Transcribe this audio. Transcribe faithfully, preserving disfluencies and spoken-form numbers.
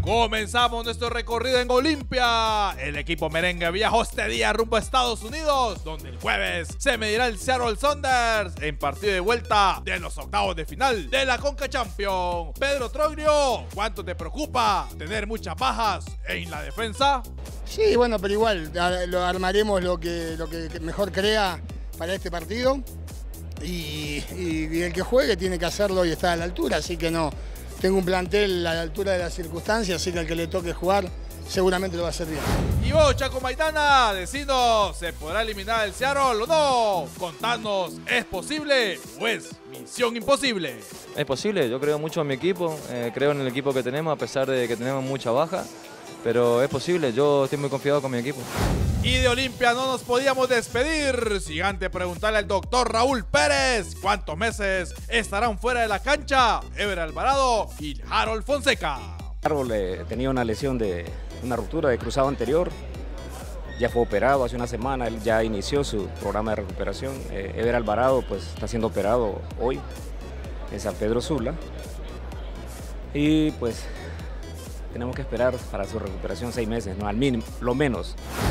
Comenzamos nuestro recorrido en Olimpia. El equipo merengue viajó este día rumbo a Estados Unidos, donde el jueves se medirá el Seattle Sounders en partido de vuelta de los octavos de final de la Conca Champions. Pedro Troglio, ¿cuánto te preocupa tener muchas bajas en la defensa? Sí, bueno, pero igual lo armaremos lo que, lo que mejor crea para este partido y, y, y el que juegue tiene que hacerlo y está a la altura, así que no. Tengo un plantel a la altura de las circunstancias, así que al que le toque jugar seguramente lo va a hacer bien. Y vos, Chaco Maidana, decinos, ¿se podrá eliminar el Seattle o no? Contanos, ¿es posible o es misión imposible? Es posible, yo creo mucho en mi equipo, eh, creo en el equipo que tenemos a pesar de que tenemos mucha baja, pero es posible, yo estoy muy confiado con mi equipo. Y de Olimpia no nos podíamos despedir sin antes preguntarle al doctor Raúl Pérez cuántos meses estarán fuera de la cancha Ever Alvarado y Harold Fonseca. Harold eh, tenía una lesión de una ruptura de cruzado anterior, ya fue operado hace una semana, él ya inició su programa de recuperación. eh, Ever Alvarado pues está siendo operado hoy en San Pedro Sula y pues tenemos que esperar para su recuperación seis meses, no al mínimo, lo menos.